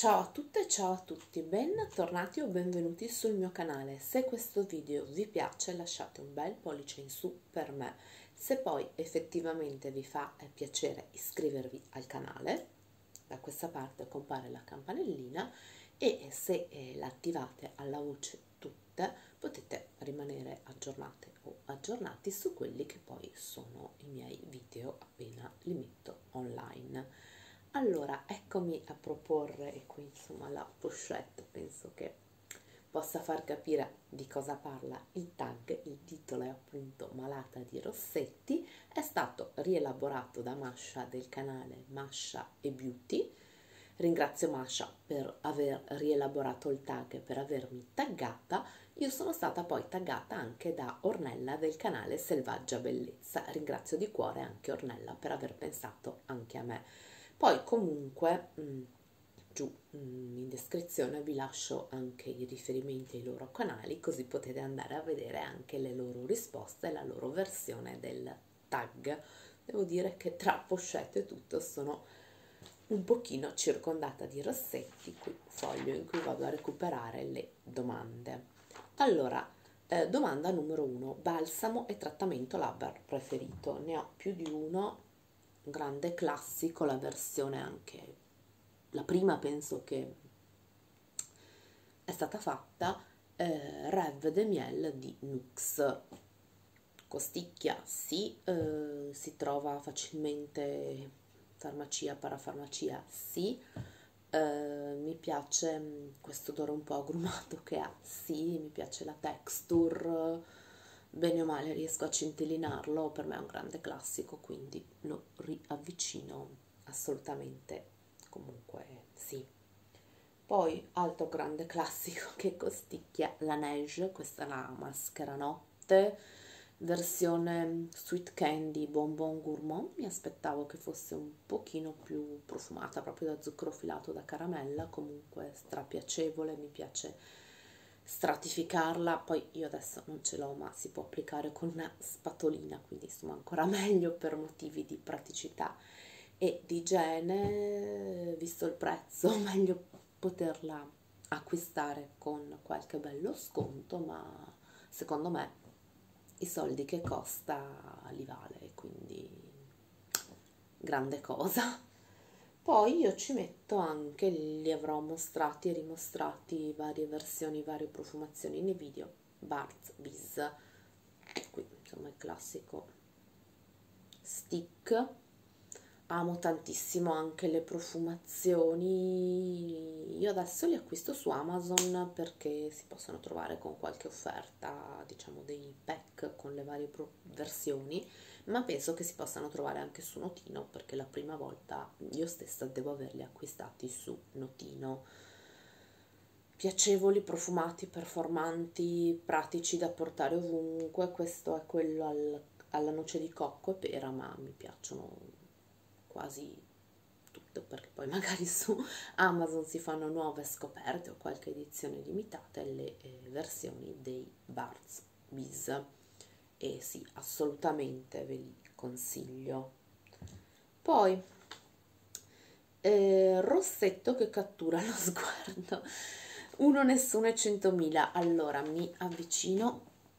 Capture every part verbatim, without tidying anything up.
Ciao a tutte e ciao a tutti, bentornati o benvenuti sul mio canale. Se questo video vi piace lasciate un bel pollice in su per me. Se poi effettivamente vi fa piacere iscrivervi al canale, da questa parte compare la campanellina e se eh, l'attivate alla voce tutte potete rimanere aggiornate o aggiornati su quelli che poi sono i miei video appena li metto online. Allora, eccomi a proporre, e qui insomma la pochette penso che possa far capire di cosa parla il tag. Il titolo è appunto Malata di Rossetti, è stato rielaborato da Masha del canale Masha e Beauty. Ringrazio Masha per aver rielaborato il tag, per avermi taggata. Io sono stata poi taggata anche da Ornella del canale Selvaggia Bellezza. Ringrazio di cuore anche Ornella per aver pensato anche a me. Poi comunque mh, giù mh, in descrizione vi lascio anche i riferimenti ai loro canali, così potete andare a vedere anche le loro risposte e la loro versione del tag. Devo dire che tra pochette e tutto sono un pochino circondata di rossetti, qui foglio in cui vado a recuperare le domande. Allora, eh, domanda numero uno, balsamo e trattamento labbra preferito. Ne ho più di uno, un grande classico, la versione anche, la prima penso che è stata fatta, eh, Rêve de Miel di Nuxe. Costicchia, sì, eh, si trova facilmente farmacia, parafarmacia, sì, eh, mi piace questo odore un po' agrumato che ha, sì, mi piace la texture, bene o male riesco a centellinarlo, per me è un grande classico, quindi lo riavvicino assolutamente, comunque sì. Poi altro grande classico che costicchia, la Neige, questa è la maschera notte, versione Sweet Candy Bonbon Gourmand. Mi aspettavo che fosse un pochino più profumata, proprio da zucchero filato, da caramella, comunque strapiacevole, mi piace stratificarla. Poi io adesso non ce l'ho, ma si può applicare con una spatolina, quindi insomma ancora meglio per motivi di praticità e di igiene. Visto il prezzo meglio poterla acquistare con qualche bello sconto, ma secondo me i soldi che costa li vale, quindi grande cosa. Poi io ci metto anche, li avrò mostrati e rimostrati varie versioni, varie profumazioni nei video, Burt's Bees, qui insomma il classico stick. Amo tantissimo anche le profumazioni, io adesso li acquisto su Amazon perché si possono trovare con qualche offerta, diciamo dei pack con le varie versioni, ma penso che si possano trovare anche su Notino perché la prima volta io stessa devo averli acquistati su Notino. Piacevoli, profumati, performanti, pratici da portare ovunque. Questo è quello al, alla noce di cocco e pera, ma mi piacciono quasi tutto perché poi magari su Amazon si fanno nuove scoperte o qualche edizione limitata e le eh, versioni dei Burt's Bees, e sì, assolutamente ve li consiglio. Poi eh, rossetto che cattura lo sguardo, uno, nessuno e centomila. Allora mi avvicino,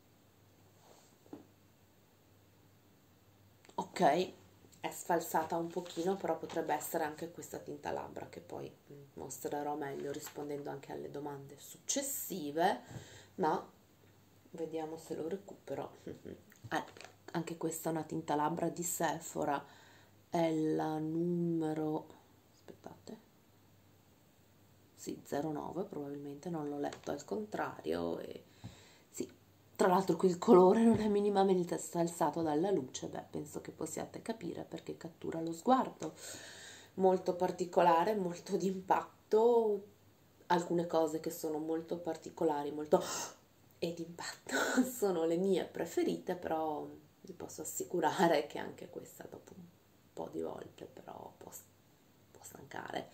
ok, è sfalsata un pochino, però potrebbe essere anche questa tinta labbra che poi mostrerò meglio rispondendo anche alle domande successive, ma vediamo se lo recupero. Ah, anche questa è una tinta labbra di Sephora, è la numero, aspettate, sì, zero nove, probabilmente non l'ho letto al contrario, e sì, tra l'altro qui il colore non è minimamente sfalsato dalla luce, beh, penso che possiate capire perché cattura lo sguardo, molto particolare, molto d'impatto, alcune cose che sono molto particolari, molto e d'impatto sono le mie preferite, però vi posso assicurare che anche questa dopo un po' di volte però può, può stancare,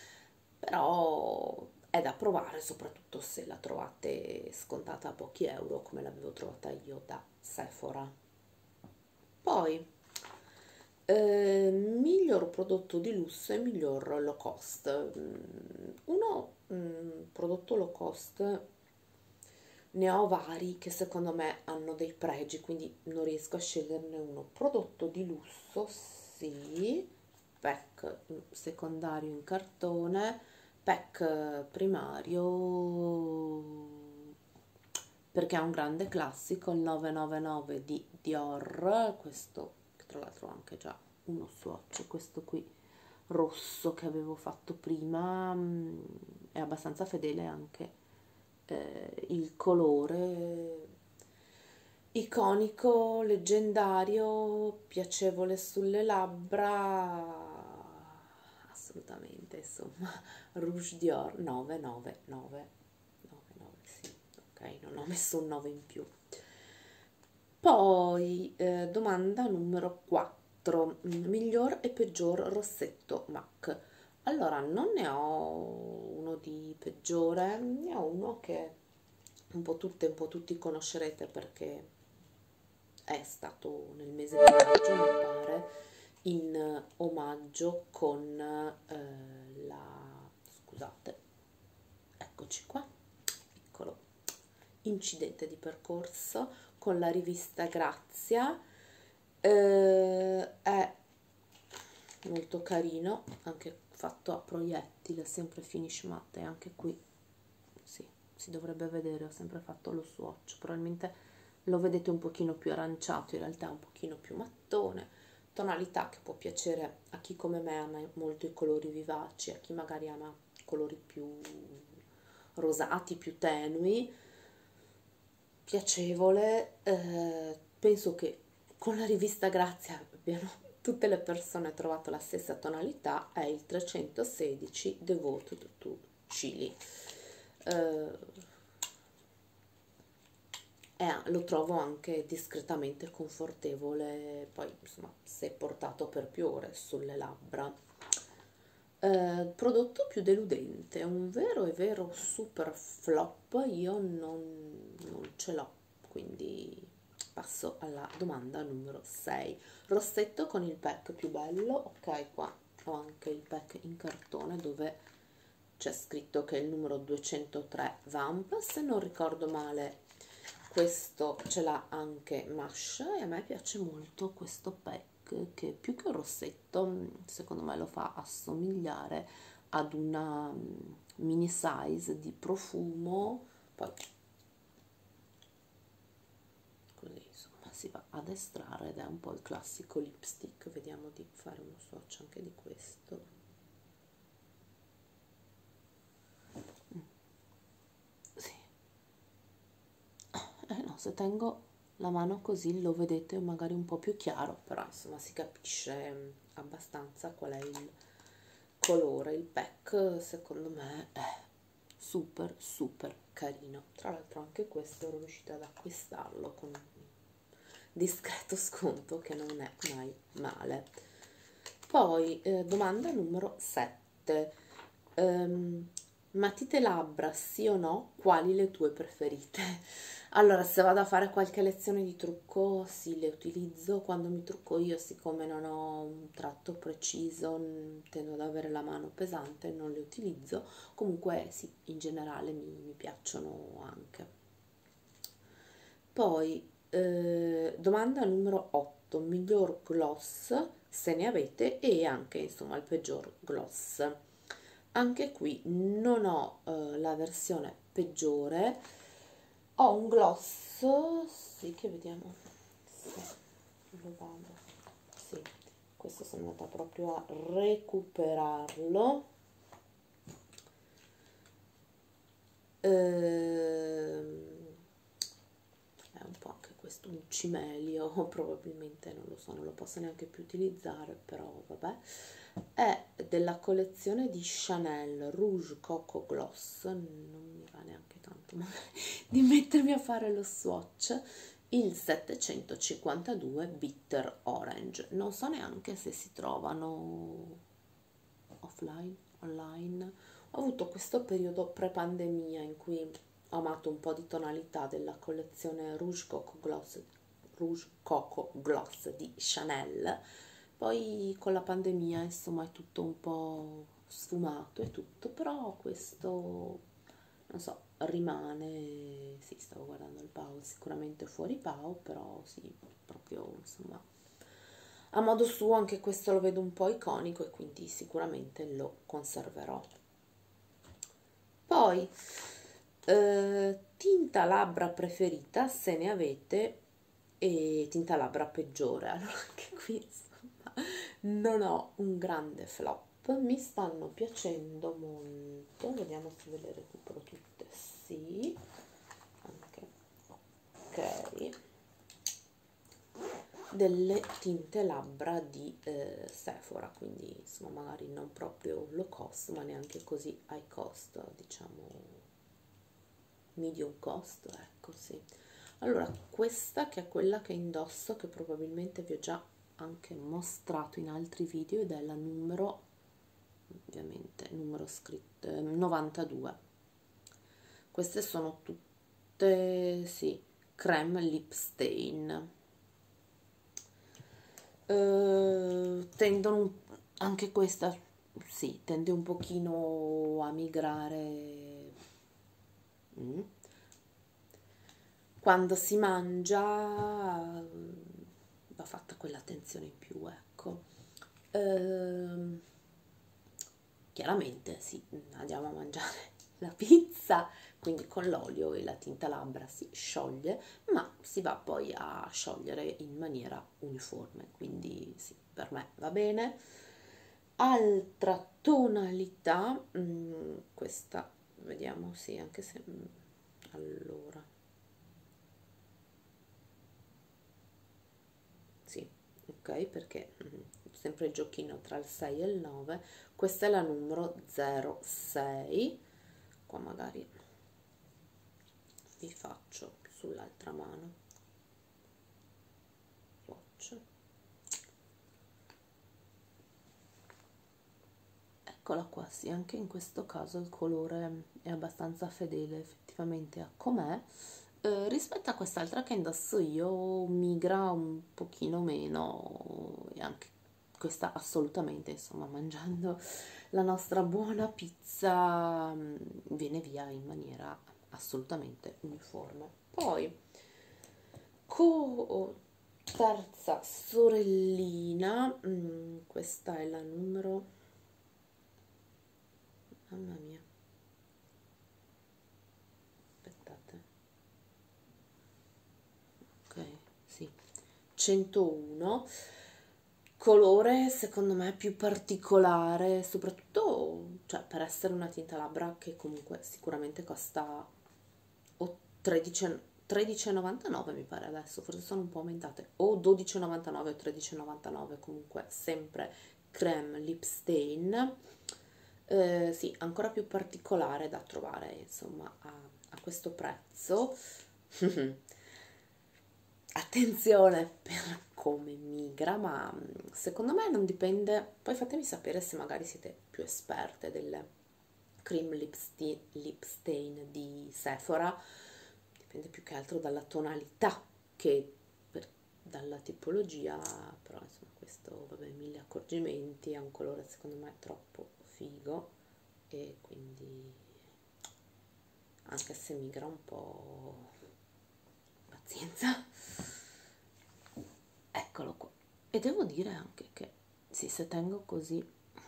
però è da provare, soprattutto se la trovate scontata a pochi euro come l'avevo trovata io da Sephora. Poi Eh, miglior prodotto di lusso e miglior low cost. Uno mm, prodotto low cost, ne ho vari che secondo me hanno dei pregi, quindi non riesco a sceglierne uno. Prodotto di lusso, sì, pack secondario in cartone, pack primario, perché è un grande classico, il novecentonovantanove di Dior, questo che tra l'altro ho anche già uno swatch, questo qui rosso che avevo fatto prima, mm, è abbastanza fedele anche eh, il colore, iconico, leggendario, piacevole sulle labbra, assolutamente, insomma. Rouge Dior novecentonovantanove, novantanove, sì, ok, non ho messo un nove in più. Poi eh, domanda numero quattro, miglior e peggior rossetto MAC. Allora, non ne ho uno di peggiore, ne ho uno che un po' tutte, un po' tutti conoscerete perché è stato nel mese di maggio, mi pare, in omaggio con eh, la, scusate, eccoci qua, piccolo incidente di percorso con la rivista Grazia. Eh, è molto carino, anche fatto a proiettile, sempre finish matte, anche qui sì, si dovrebbe vedere, ho sempre fatto lo swatch, probabilmente lo vedete un pochino più aranciato, in realtà è un pochino più mattone, tonalità che può piacere a chi come me ama molto i colori vivaci, a chi magari ama colori più rosati, più tenui, piacevole. Eh, penso che con la rivista Grazia abbiano tutte le persone trovato la stessa tonalità, è il trecentosedici Devoted to Chili. Eh, Eh, lo trovo anche discretamente confortevole, poi insomma se portato per più ore sulle labbra. Eh, prodotto più deludente, un vero e vero super flop, io non, non ce l'ho, quindi passo alla domanda numero sei. Rossetto con il pack più bello, ok, qua ho anche il pack in cartone dove c'è scritto che è il numero duecentotre Vamp, se non ricordo male. Questo ce l'ha anche Masha e a me piace molto questo pack che più che un rossetto secondo me lo fa assomigliare ad una mini size di profumo, poi così insomma si va ad estrarre ed è un po' il classico lipstick. Vediamo di fare uno swatch anche di questo. Eh no, se tengo la mano così lo vedete magari un po' più chiaro, però insomma si capisce abbastanza qual è il colore. Il pack secondo me è super super carino, tra l'altro anche questo ero riuscita ad acquistarlo con discreto sconto che non è mai male. Poi eh, domanda numero sette, um, matite labbra sì o no, quali le tue preferite? Allora, se vado a fare qualche lezione di trucco, sì, le utilizzo. Quando mi trucco io, siccome non ho un tratto preciso, tendo ad avere la mano pesante, non le utilizzo. Comunque, sì, in generale mi, mi piacciono anche. Poi, eh, domanda numero otto, miglior gloss, se ne avete, e anche, insomma, il peggior gloss. Anche qui non ho eh, la versione peggiore. Ho un gloss, sì, che vediamo se lo vado, sì, questo sono andata proprio a recuperarlo. Ehm, è un po' anche questo un cimelio, probabilmente non lo so, non lo posso neanche più utilizzare, però vabbè. È della collezione di Chanel Rouge Coco Gloss, non mi va neanche tanto magari di mettermi a fare lo swatch, il settecentocinquantadue Bitter Orange. Non so neanche se si trovano offline, online. Ho avuto questo periodo pre-pandemia in cui ho amato un po' di tonalità della collezione Rouge Coco Gloss, Rouge Coco Gloss di Chanel, poi con la pandemia insomma è tutto un po' sfumato e tutto, però questo non so, rimane, sì, stavo guardando il Pau, sicuramente fuori Pau, però sì, proprio insomma a modo suo anche questo lo vedo un po' iconico e quindi sicuramente lo conserverò. Poi eh, tinta labbra preferita, se ne avete, e tinta labbra peggiore. Allora anche qui insomma non ho un grande flop, mi stanno piacendo molto, vediamo se ve le recupero tutte. Sì, anche ok, delle tinte labbra di eh, Sephora, quindi insomma magari non proprio low cost ma neanche così high cost, diciamo medium cost, ecco. Sì, allora questa che è quella che indosso, che probabilmente vi ho già anche mostrato in altri video, ed è la numero, ovviamente numero scritto eh, novantadue. Queste sono tutte, sì, creme lip stain. Uh, tendono anche questa, sì, tende un pochino a migrare mm. Quando si mangia, va fatta quell'attenzione in più, ecco. Uh, chiaramente sì, andiamo a mangiare la pizza, quindi con l'olio e la tinta labbra si scioglie, ma si va poi a sciogliere in maniera uniforme, quindi sì, per me va bene. Altra tonalità, mh, questa, vediamo, sì, anche se, mh, allora, sì, ok, perché mh, sempre il giochino tra il sei e il nove, questa è la numero zero sei, qua magari vi faccio sull'altra mano swatch. Eccola qua, sì, anche in questo caso il colore è abbastanza fedele effettivamente a com'è. Eh, rispetto a quest'altra che indosso io migra un pochino meno, e anche questa assolutamente, insomma, mangiando la nostra buona pizza viene via in maniera assolutamente uniforme. Poi co terza sorellina, mh, questa è la numero, mamma mia, aspettate, ok, sì, centouno, colore secondo me più particolare, soprattutto, cioè, per essere una tinta labbra che comunque sicuramente costa o tredici e novantanove mi pare adesso, forse sono un po' aumentate, o dodici e novantanove o tredici e novantanove, comunque sempre creme lip stain. Eh, sì, ancora più particolare da trovare insomma a, a questo prezzo. Attenzione per come migra, ma secondo me non dipende, poi fatemi sapere se magari siete più esperte delle cream lip stain, lip stain di Sephora, dipende più che altro dalla tonalità che per, dalla tipologia, però insomma questo, vabbè, mille accorgimenti, ha un colore secondo me troppo figo e quindi anche se migra un po', pazienza. Eccolo qua, e devo dire anche che sì, se tengo così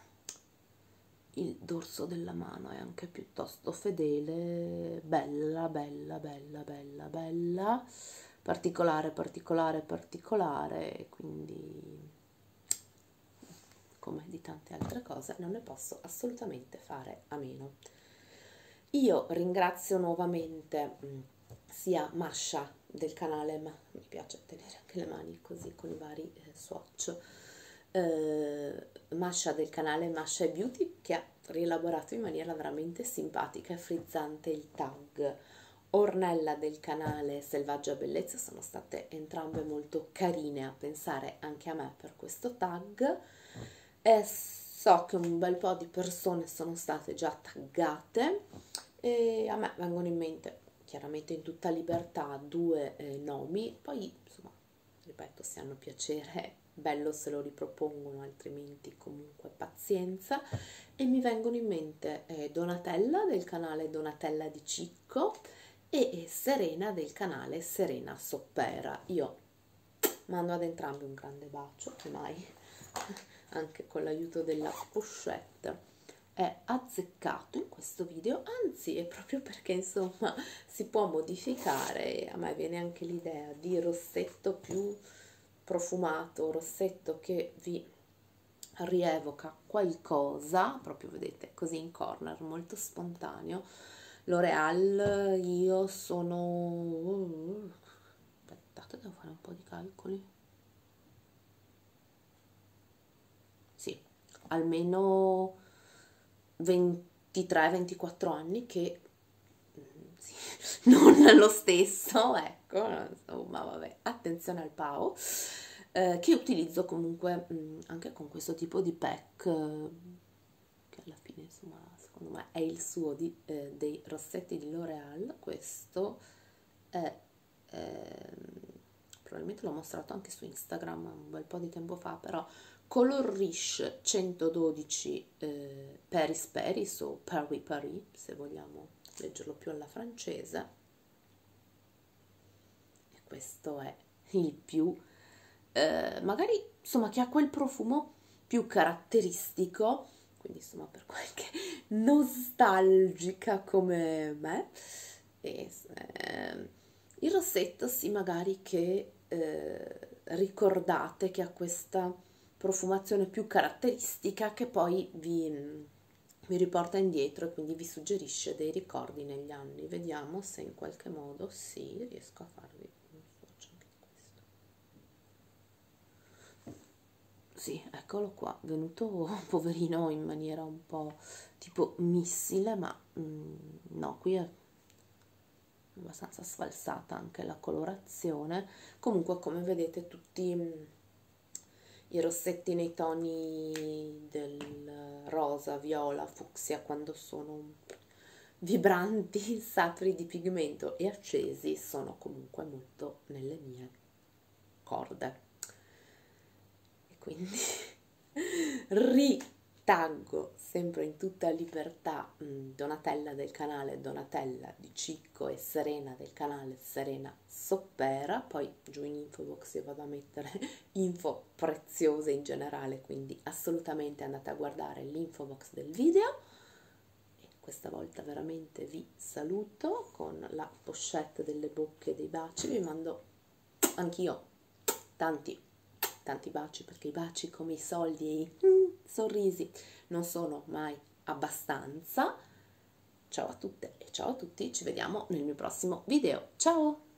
il dorso della mano è anche piuttosto fedele, bella, bella, bella, bella, bella, particolare, particolare, particolare, quindi come di tante altre cose non ne posso assolutamente fare a meno. Io ringrazio nuovamente sia Masha del canale, ma mi piace tenere anche le mani così con i vari eh, swatch, eh, Masha del canale Masha Beauty, che ha rielaborato in maniera veramente simpatica e frizzante il tag. Ornella del canale Selvaggia Bellezza, sono state entrambe molto carine a pensare anche a me per questo tag, e so che un bel po' di persone sono state già taggate e a me vengono in mente, chiaramente in tutta libertà, due eh, nomi, poi insomma ripeto, se hanno piacere bello se lo ripropongono, altrimenti comunque pazienza. E mi vengono in mente eh, Donatella del canale Donatella di Cicco e eh, Serena del canale Serena Soppera. Io mando ad entrambi un grande bacio, che mai anche con l'aiuto della pochette è azzeccato in questo video, anzi è proprio perché insomma si può modificare, e a me viene anche l'idea di rossetto più profumato, rossetto che vi rievoca qualcosa, proprio vedete così in corner, molto spontaneo. L'Oreal, io sono, aspettate, devo fare un po' di calcoli, sì, almeno ventitré ventiquattro anni che sì, non lo stesso, ecco, insomma vabbè, attenzione al pao, eh, che utilizzo comunque mh, anche con questo tipo di pack, eh, che alla fine insomma secondo me è il suo di, eh, dei rossetti di L'Oreal. Questo è eh, probabilmente l'ho mostrato anche su Instagram un bel po' di tempo fa, però Color Riche centododici eh, Paris Paris o Paris Paris, se vogliamo leggerlo più alla francese, e questo è il più eh, magari insomma che ha quel profumo più caratteristico, quindi insomma per qualche nostalgica come me. E, eh, il rossetto sì, magari che eh, ricordate che ha questa profumazione più caratteristica che poi vi, vi riporta indietro e quindi vi suggerisce dei ricordi negli anni. Vediamo se in qualche modo sì, riesco a farvi un swatch anche di questo. Sì, eccolo qua, venuto poverino in maniera un po' tipo missile, ma mm, no, qui è abbastanza sfalsata anche la colorazione. Comunque, come vedete, tutti mm, i rossetti nei toni del rosa, viola, fucsia, quando sono vibranti, saturi di pigmento e accesi, sono comunque molto nelle mie corde. E quindi ritaggo sempre in tutta libertà Donatella del canale Donatella di Cicco e Serena del canale Serena Soppera. Poi giù in info box io vado a mettere info preziose in generale, quindi assolutamente andate a guardare l'info box del video. E questa volta veramente vi saluto con la pochette delle bocche e dei baci, vi mando anch'io tanti tanti baci, perché i baci come i soldi e i mm, sorrisi non sono mai abbastanza. Ciao a tutte e ciao a tutti, ci vediamo nel mio prossimo video. Ciao!